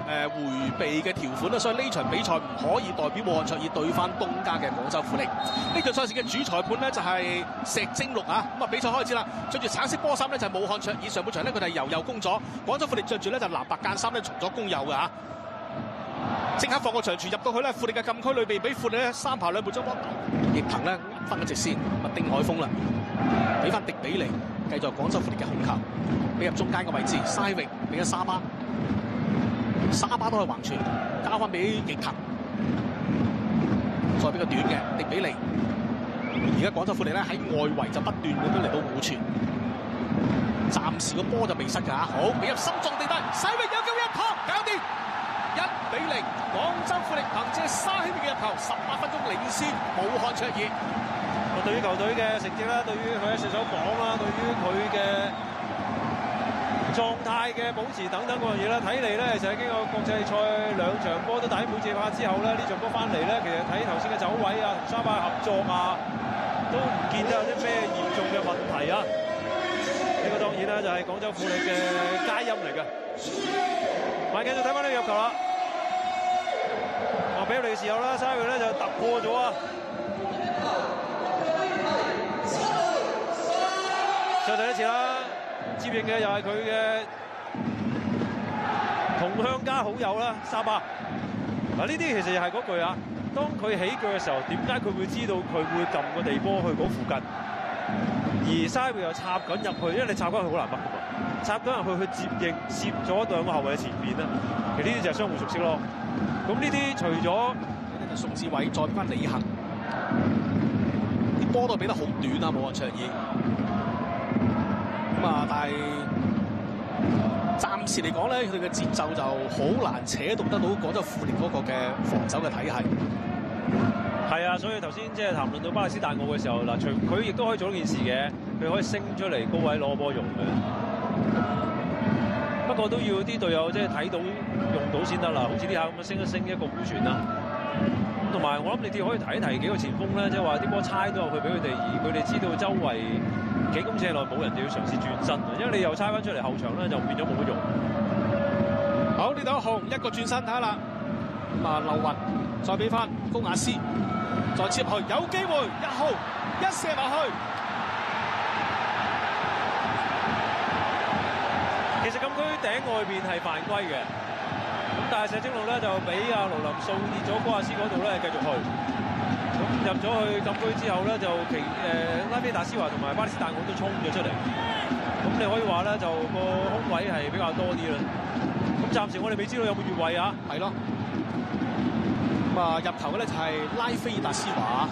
迴避嘅條款啦，所以呢場比賽唔可以代表武漢卓爾對翻東家嘅廣州富力。呢場賽事嘅主裁判呢就係石晶祿啊，咁啊比賽開始啦，着住橙色波衫呢就係武漢卓爾，上半場呢佢哋係由右攻左，廣州富力着住呢就藍白間衫呢從左攻右嘅嚇。即刻放個長傳入到去咧，富力嘅禁區裏邊，俾富力咧三排兩撥咗波，葉騰咧分咗直線，丁海峰啦，俾翻迪比尼，繼續廣州富力嘅控球，俾入中間嘅位置，西域俾咗沙巴，沙巴都係橫傳，交翻俾葉騰，再俾個短嘅迪比尼，而家廣州富力咧喺外圍就不斷咁樣嚟到互傳，暫時個波就未失㗎嚇，好俾入心中地帶，西域有機會一撲，搞掂。1-0，廣州富力憑借沙希域嘅入球，18分鐘領先武漢卓爾。 對於球隊嘅成績啦，對於佢嘅射手榜啦，對於佢嘅狀態嘅保持等等嗰樣嘢啦，睇嚟咧就係經過國際賽2場波都打滿戰法之後咧，呢場波翻嚟咧，其實睇頭先嘅走位啊，同沙巴合作啊，都唔見得有啲咩嚴重嘅問題啊。呢個當然啦，就係廣州富力嘅佳音嚟嘅。繼續睇翻呢個入球啦！俾佢哋嘅時候啦，沙域咧就突破咗啊！再睇一次啦，接應嘅又係佢嘅同鄉加好友啦，沙巴。嗱，呢啲其實又係嗰句啊，當佢起腳嘅時候，點解佢會知道佢會撳個地波去嗰附近？而沙域又插緊入去，因為你插緊去好難乜㗎嘛。插緊入去接應，攝咗2個後衞嘅前面啦。其實呢啲就係相互熟悉咯。咁呢啲除咗宋志偉再俾翻李行，啲波都俾得好短啊，武漢卓爾。咁啊，但係暫時嚟講咧，佢哋嘅節奏就好難扯動得到廣州富力嗰個嘅防守嘅體系。 係啊，所以頭先即係談論到巴勒斯坦奧嘅時候，嗱，佢亦都可以做到件事嘅，佢可以升出嚟高位攞波用嘅。不過都要啲隊友即係睇到用到先得啦，好似呢下咁樣升一升一個弧傳啦。咁同埋我諗你哋可以提一提幾個前鋒咧，即係話啲波猜到入去俾佢哋，而佢哋知道周圍幾公尺內冇人，就要嘗試轉身，因為你又猜翻出嚟後場咧就變咗冇乜用。 好，呢度紅一個轉身睇下啦，咁啊劉雲再俾翻高雅斯，再切入去有機會1號一射埋去。 其實禁區頂外邊係犯規嘅，咁但係石晶祿咧就俾阿盧林掃跌咗高亞斯嗰度咧繼續去，咁入咗去禁區之後咧就拉菲達斯華同埋巴勒斯坦奧都衝咗出嚟，咁你可以話咧就個空位係比較多啲啦。咁暫時我哋未知道有冇越位啊？ 係咯，咁啊入球嘅咧就係拉菲達斯華。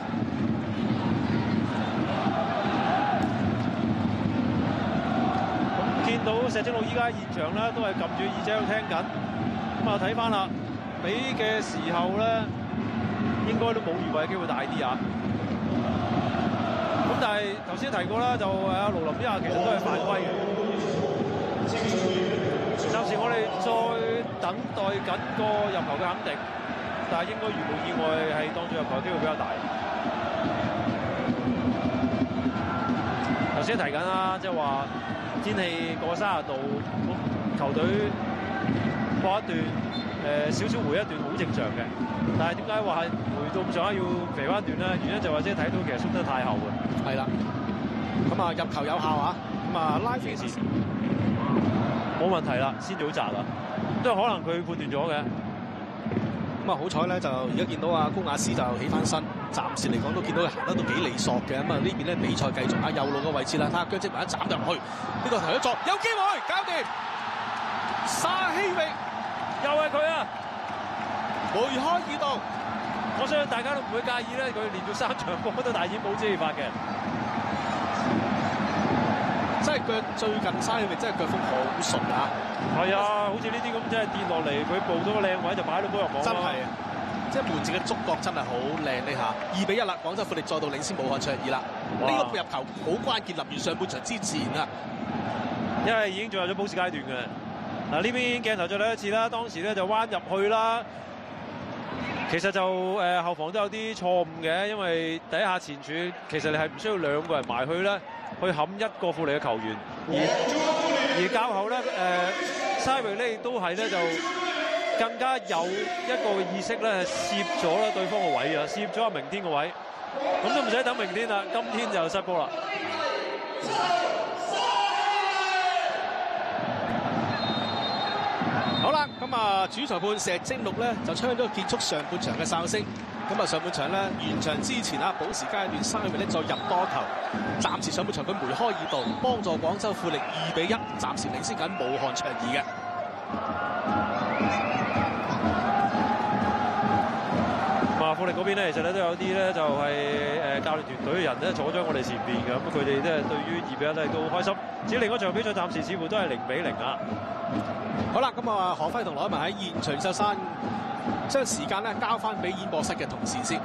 見到石晶祿依家現場咧都係撳住耳仔喺度聽緊，咁啊睇翻啦，俾嘅時候咧應該都冇越位嘅機會大啲啊。咁但係頭先提過啦，就阿盧林呢下其實都係犯規嘅。暫時我哋再等待緊個入球嘅肯定，但係應該如無意外係當作入球嘅機會比較大。頭先提緊啦，即係話天氣過30度，球隊過一段少少回一段好正常嘅。但係點解話係回到咁上下要肥翻段咧？原因就或者睇到其實縮得太後嘅。係啦，咁啊入球有效啊，咁啊拉菲斯冇問題啦，先早擲啦，都係可能佢判斷咗嘅。咁啊好彩咧，就而家見到阿高雅斯就起翻身，暫時嚟講都見到佢行得都幾利索嘅。咁啊呢邊咧比賽繼續啊，右路嘅位置啦，睇下姜積文一斬入去，呢個頭一作有機會搞掂，沙希域又係佢啊，梅開二度。我相信大家都唔會介意咧，佢連續3場波都大演保知法嘅。真係腳最近沙希域真係腳風好順啊！係啊，好似呢啲咁真係跌落嚟，佢報咗個靚位就擺到波入網。真係啊！即係門前嘅觸覺真係好靚呢下。2-1啦，廣州富力再度領先武漢卓爾啦。呢個入球好關鍵，臨完上半場之前啊，因為已經進入咗補時階段嘅。嗱呢邊鏡頭再睇一次啦，當時咧就彎入去啦。其實就後防都有啲錯誤嘅，因為第一下前柱其實你係唔需要2個人埋去咧，去冚一個富力嘅球員。而較後咧，沙域咧亦都係咧就更加有一個意識咧，攝咗啦對方個位啊，攝咗阿明天個位，咁都唔使等明天啦，今天就失波啦。 好啦，咁啊主裁判石晶祿咧就槍咗結束上半場嘅哨聲。咁啊上半場咧完場之前啊，補時階段3秒咧再入多球，暫時上半場佢梅開二度，幫助廣州富力2-1，暫時領先緊武漢卓爾嘅。 富力嗰邊咧，其實咧都有啲咧就係教練團隊嘅人咧坐咗我哋前邊嘅，咁佢哋咧對於2-1咧都好開心。至於另一場比賽，暫時似乎都係0-0啊。 好啦，咁啊何輝同羅一文喺現場就山將時間咧交翻俾演播室嘅同事先。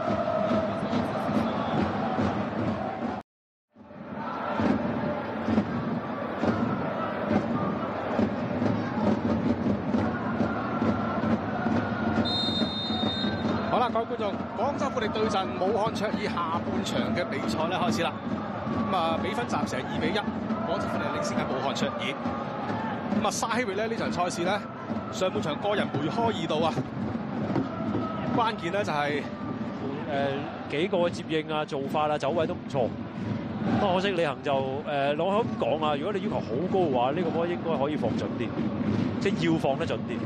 好啦，各位觀眾，廣州富力對陣武漢卓爾下半場嘅比賽咧開始啦。咁啊，比分暫時係2-1，廣州富力領先緊武漢卓爾。咁啊，沙希域咧呢場賽事咧，上半場個人梅開二度啊，關鍵咧就係幾個接應啊、做法啊、走位都唔錯。不過可惜李行就我咁講啊，如果你要求好高嘅話，呢個波應該可以放準啲，即係要放得準啲。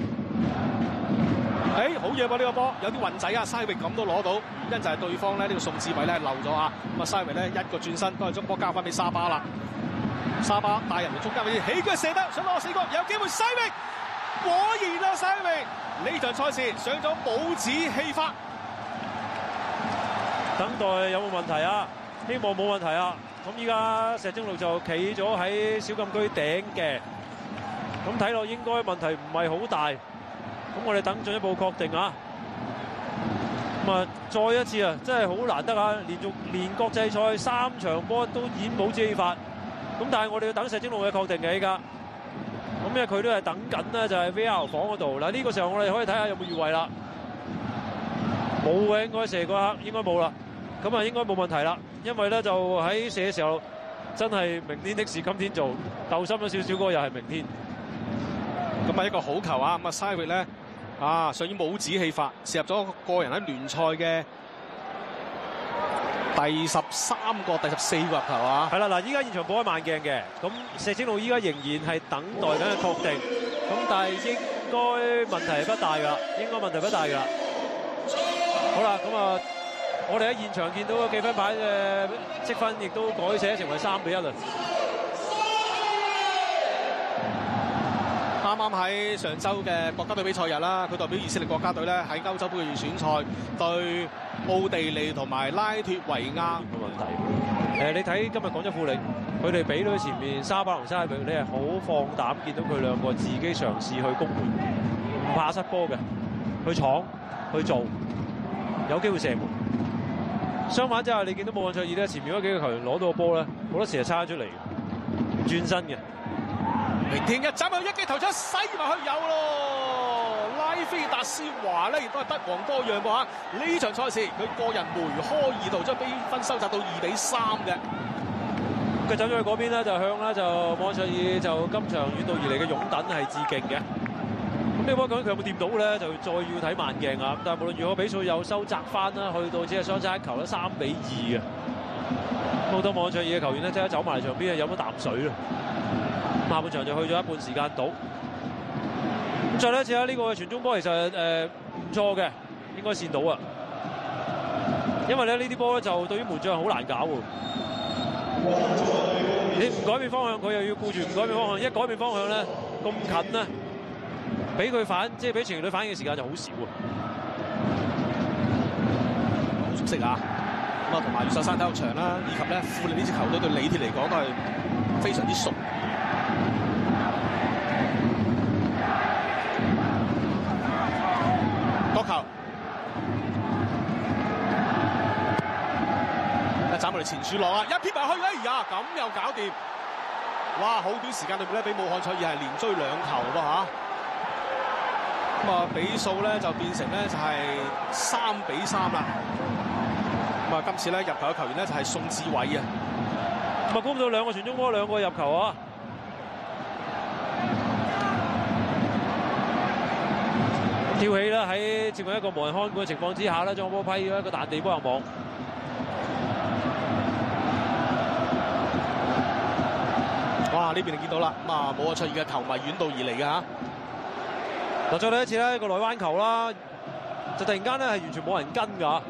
好嘢喎！呢個波有啲運仔啊，沙域咁都攞到，原因就係對方咧呢個宋志偉咧漏咗啊。咁啊，沙域咧一個轉身都係將波交翻俾沙巴啦。沙巴帶人嚟中間位置，起腳射得，想攞死角，有機會沙域，果然啊沙域呢場賽事上咗帽子戲法。 等待有冇問題啊？希望冇問題啊！咁依家石晶祿就企咗喺小禁區頂嘅，咁睇落應該問題唔係好大。咁我哋等進一步確定啊！咁啊，再一次啊，真係好難得啊！連國際賽3場波都演帽子戲法，咁但係我哋要等石晶祿嘅確定嘅依家。咁因為佢都係等緊呢，就係 VR 房嗰度。嗱呢個時候我哋可以睇下有冇越位啦。冇嘅，應該射嗰刻應該冇啦。咁啊應該冇問題啦，因為咧就喺射嘅時候真係明天的事今天做，鬥心咗少少嗰個又係明天。 咁啊一個好球啊！咁啊沙域咧上演帽子戲法，射入咗個人喺聯賽嘅第13個、第14個入球啊！ 係啦，嗱，依家現場播開慢鏡嘅，咁石晶祿依家仍然係等待緊嘅確定，咁但係應該問題係不大㗎，應該問題不大㗎。好啦，咁啊，我哋喺現場見到嘅記分牌嘅積分亦都改寫成為3-1啦。 啱啱喺上週嘅國家隊比賽日啦，佢代表以色列國家隊咧喺歐洲杯嘅預選賽對奧地利同埋拉脫維亞。 冇問題。你睇今日廣州富力，佢哋俾到前面沙巴同沙域，你係好放膽見到佢兩個自己嘗試去攻門，唔怕失波嘅，去闖去做，有機會射門。相反之下，你見到武漢卓爾咧，前面嗰幾個球員攞到個波咧，好多時係叉出嚟，唔轉身嘅。 明天一斬去一記頭出，西埋去有咯！拉菲達斯華咧亦都係不遑多讓噃嚇。呢場賽事佢個人梅開二度，將比分收窄到2-3嘅。 佢走咗去嗰邊咧，就向咧就武漢卓爾就今場遠道而嚟嘅擁躉係致敬嘅。咁呢波究竟佢有冇掂到咧？就再要睇慢鏡啊！但係無論如何，比數又收窄翻啦，去到只係相差一球啦，3-2嘅。好多武漢卓爾嘅球員咧，即刻走埋嚟場邊啊，飲咗啖水啦。下半場就去咗一半時間到，咁再一次啊！呢個傳中波其實唔錯嘅，應該線到啊！因為咧呢啲波咧就對於門將好難搞喎。你唔改變方向，佢又要顧住唔改變方向。一改變方向咧，咁近咧，俾佢反，即係俾情侶反應嘅時間就好少啊！ 好熟悉啊！咁啊，同埋越秀山體育場啦，以及咧富力呢支球隊對李鐵嚟講都係非常之熟。角球，一斬落嚟前柱落啊！一撇埋去，哎呀，咁又搞掂！哇，好短時間裏邊咧，俾武漢卓爾係連追2球噃嚇。咁啊，比數咧就變成咧就係3-3啦。咁啊，今次咧入球嘅球員咧就係宋志偉啊。 咁啊，估唔到2個傳中波2個入球啊！ 跳起啦，喺接近一個無人看管嘅情況之下咧，將個波批咗一個彈地波入網。 哇！呢邊你見到啦，咁啊武漢卓爾嘅球迷遠道而嚟嘅嚇。 嗱，再嚟一次咧，一個內彎球啦，就突然間咧係完全冇人跟㗎。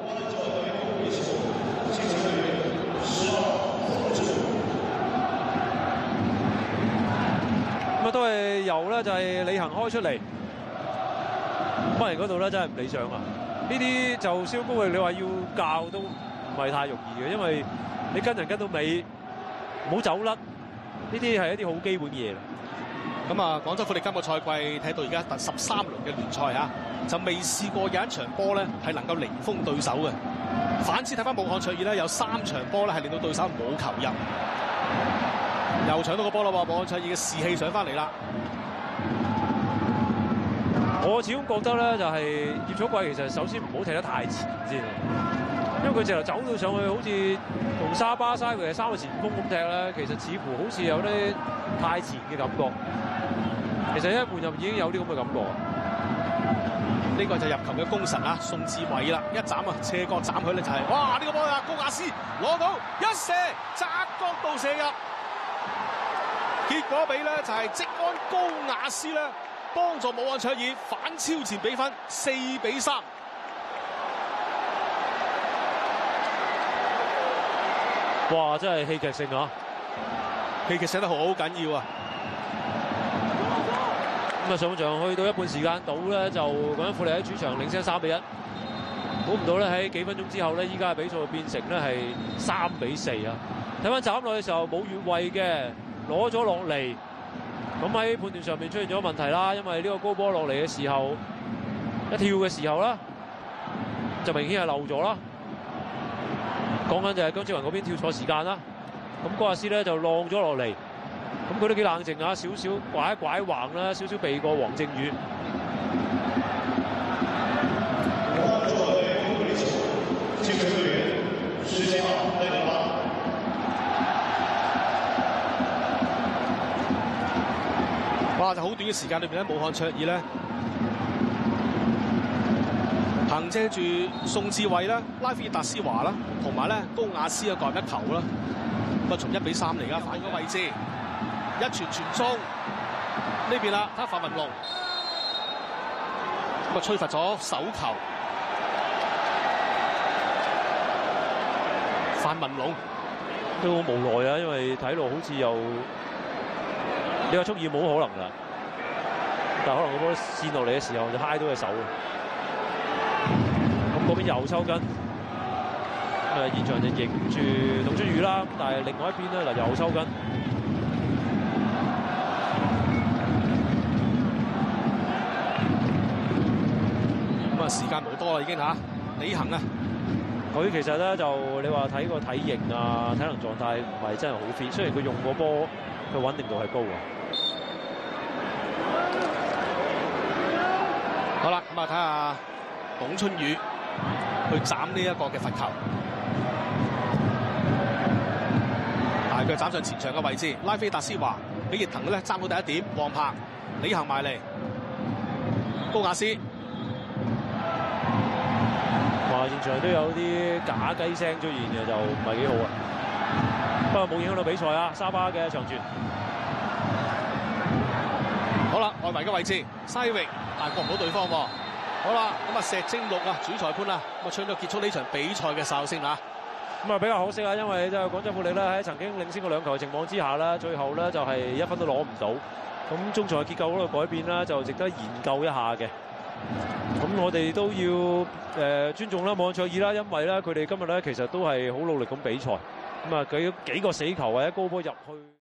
咁啊都係由咧就係李行開出嚟，翻嚟嗰度咧真係唔理想啊！呢啲就蕭高域，你話要教都唔係太容易嘅，因為你跟人跟到尾，唔好走甩，呢啲係一啲好基本嘅嘢。 咁啊，廣州富力今個賽季睇到而家第13輪嘅聯賽嚇，就未試過有一場波咧係能夠零封對手嘅。反之睇翻武漢卓爾咧，有3場波咧係令到對手冇球入，又搶到個波啦喎！武漢卓爾嘅士氣上翻嚟啦。 我始終覺得咧，就係葉楚貴其實首先唔好踢得太前先，因為佢直頭走到上去，好似同沙巴沙佢係3個前鋒咁踢咧，其實似乎好似有啲太前嘅感覺。其實一換入已經有啲咁嘅感覺。 呢個就入球嘅功臣啊，宋志偉啦，一斬啊，斜角斬佢咧就係、是，哇！呢、個波啊，高亞斯攞到一射，窄角度射入，結果俾咧就係職安高亞斯咧幫助武漢卓爾反超前比分4-3。 哇！真係戲劇性啊！ 戲劇寫得好緊要啊！ 咁啊上場去到一半時間到咧，就廣州富力喺主場領先3-1。估唔到咧喺幾分鐘之後咧，依家嘅比賽變成咧係3-4啊！睇翻斬落嘅時候冇越位嘅，攞咗落嚟。咁喺判斷上面出現咗問題啦，因為呢個高波落嚟嘅時候，一跳嘅時候啦，就明顯係漏咗啦。講緊就係姜志雲嗰邊跳錯時間啦。咁高亞斯咧就浪咗落嚟。咁佢都幾冷靜啊，少少拐一拐橫啦，少少避過黃正宇。 哇！就好短嘅時間裏邊咧，武漢卓爾咧憑藉住宋志偉啦、拉菲爾達斯華啦，同埋咧高亞斯嘅個人一球啦，咁啊從1-3嚟㗎，反個位置。一傳中呢邊啦，睇下范文龍咁啊，吹罰咗手球。范文龍都好無奈啊，因為睇落好似又你話蓄意冇可能㗎，但係可能個波跣落嚟嘅時候就揩到隻手。咁嗰邊又抽筋，咁現場就迎住董春雨啦，但係另外一邊咧嗱又抽筋。 時間冇多啦，已經嚇。李行啊， 佢其實咧就你話睇個體型啊、體能狀態唔係真係好 fit，雖然佢用個波，佢穩定度係高啊。 好啦，咁啊睇下董春雨去斬呢一個嘅罰球，大腳斬上前場嘅位置，拉菲達斯華俾熱騰咧爭到第一點，黃鵬、李行埋嚟，高亞斯。 話現場都有啲假雞聲出現嘅，就唔係幾好啊。不過冇影響到比賽啊。沙巴嘅長傳， 好啦，外圍嘅位置，西域但係過唔到對方喎。好啦，咁啊石晶祿啊主裁判啊，咁啊唱咗結束呢場比賽嘅哨聲啦。 咁啊比較可惜啊，因為就廣州富力咧喺曾經領先過2球嘅情況之下咧，最後咧就係1分都攞唔到。咁中場嘅結構嗰度改變啦，就值得研究一下嘅。咁我哋都要尊重啦，武漢卓爾啦，因為咧佢哋今日咧其實都係好努力咁比賽，咁啊佢幾個死球或者高波入去。